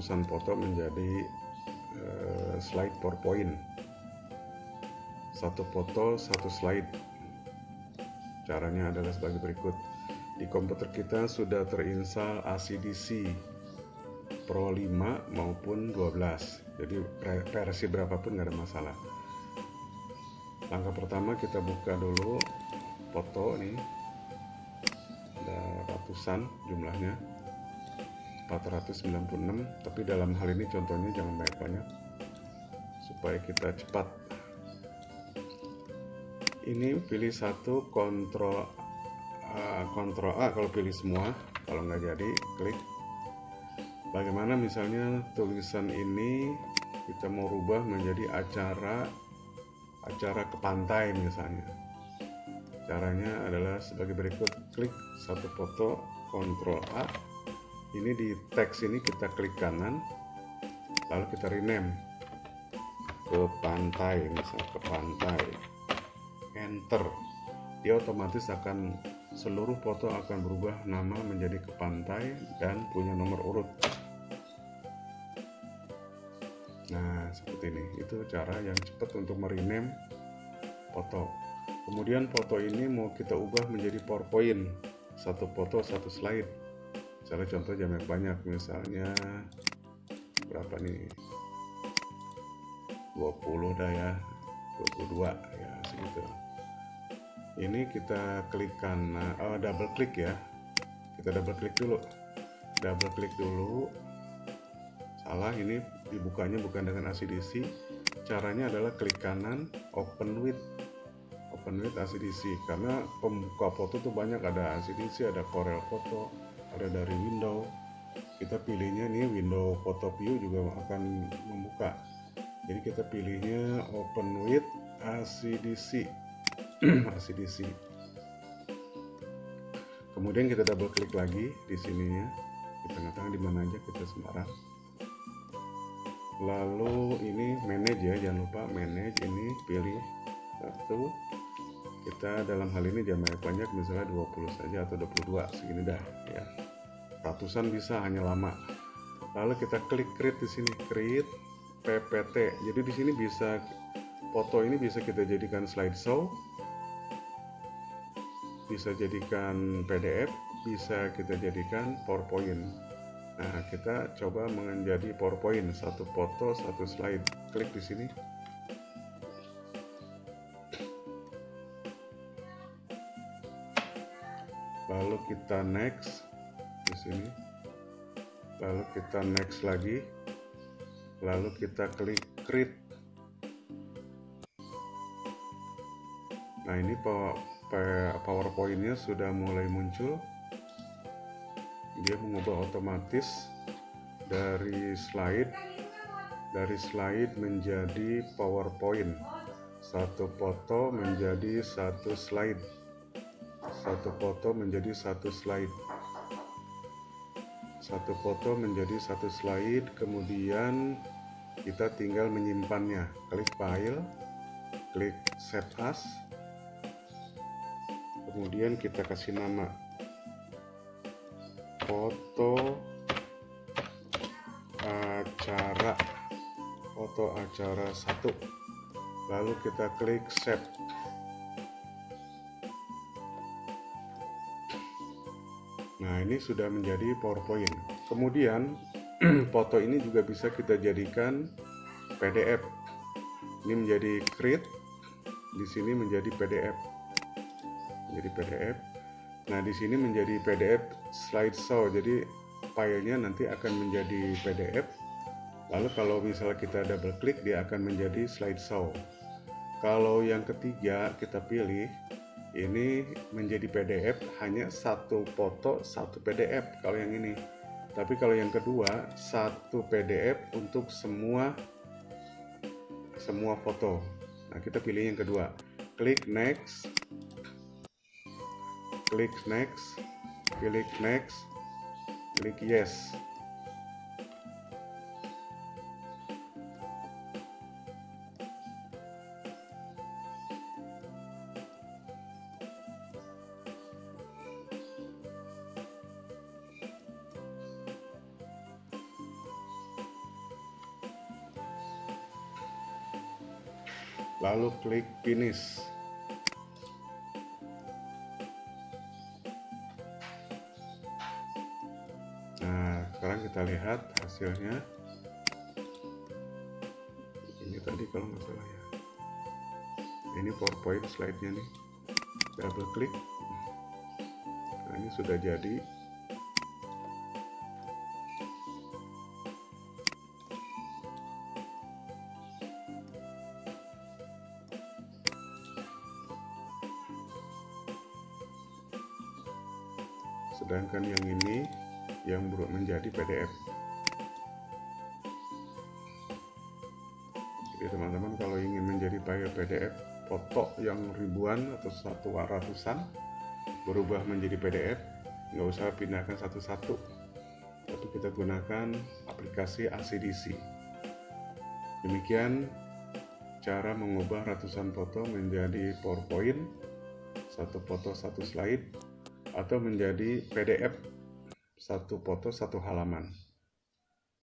ratusan foto menjadi slide PowerPoint. Satu foto, satu slide. Caranya adalah sebagai berikut. Di komputer kita sudah terinstall ACDC Pro 5 maupun 12. Jadi versi berapapun nggak ada masalah. Langkah pertama kita buka dulu foto nih. Ada ratusan jumlahnya. 496, tapi dalam hal ini contohnya jangan banyak-banyak supaya kita cepat. Ini pilih satu, kontrol A kalau pilih semua, kalau nggak jadi klik. Bagaimana misalnya tulisan ini kita mau rubah menjadi acara ke pantai misalnya. Caranya adalah sebagai berikut, klik satu foto, kontrol A. Ini di teks ini kita klik kanan, lalu kita rename ke pantai, misalnya ke pantai, enter. Dia otomatis akan, seluruh foto akan berubah nama menjadi ke pantai dan punya nomor urut. Nah seperti ini, itu cara yang cepat untuk merename foto. Kemudian foto ini mau kita ubah menjadi PowerPoint, satu foto satu slide. Misalnya contoh jangan banyak, misalnya berapa nih, 20 dah ya, 22 ya segitu. Ini kita klik kanan, double klik ya, kita double klik dulu. Salah, ini dibukanya bukan dengan ACDC. Caranya adalah klik kanan, open with ACDC, karena pembuka foto tuh banyak, ada ACDC, ada Corel Photo, ada dari window. Kita pilihnya nih window photo view juga akan membuka, jadi kita pilihnya open with ACDC. ACDC. Kemudian kita double klik lagi di sininya, di tengah-tengah, di mana aja kita sembarang. Lalu ini manage ya, jangan lupa manage, ini pilih satu. Kita dalam hal ini jangan banyak, misalnya 20 saja atau 22, segini dah ya. Ratusan bisa, hanya lama. Lalu kita klik create di sini, create PPT. Jadi di sini bisa, foto ini bisa kita jadikan slideshow, bisa jadikan PDF, bisa kita jadikan PowerPoint. Nah, kita coba menjadi PowerPoint, satu foto, satu slide. Klik di sini. Lalu kita next di sini. Lalu kita next lagi. Lalu kita klik create. Nah, ini PowerPoint-nya sudah mulai muncul. Dia mengubah otomatis dari slide menjadi PowerPoint. Satu foto menjadi satu slide. Satu foto menjadi satu slide. Satu foto menjadi satu slide. Kemudian kita tinggal menyimpannya. Klik file, klik save as. Kemudian kita kasih nama foto acara 1. Lalu kita klik save. Nah, ini sudah menjadi PowerPoint. Kemudian foto ini juga bisa kita jadikan PDF. Ini menjadi create, di sini menjadi PDF. Nah, di sini menjadi PDF slideshow. Jadi filenya nanti akan menjadi PDF. Lalu kalau misalnya kita double klik, dia akan menjadi slideshow. Kalau yang ketiga kita pilih, ini menjadi PDF, hanya satu foto satu PDF kalau yang ini. Tapi kalau yang kedua, satu PDF untuk semua foto. Nah, kita pilih yang kedua. Klik next, klik next, klik next, klik yes. lalu klik finish. Nah, sekarang kita lihat hasilnya. Ini tadi kalau nggak salah ya, ini PowerPoint slide-nya nih. Double klik. Nah, ini sudah jadi. Sedangkan yang ini yang menjadi PDF. Jadi teman-teman kalau ingin menjadi file PDF foto yang ribuan atau ratusan berubah menjadi PDF, nggak usah pindahkan satu-satu, tapi kita gunakan aplikasi ACDC. Demikian cara mengubah ratusan foto menjadi PowerPoint, satu foto satu slide, atau menjadi PDF, satu foto satu halaman.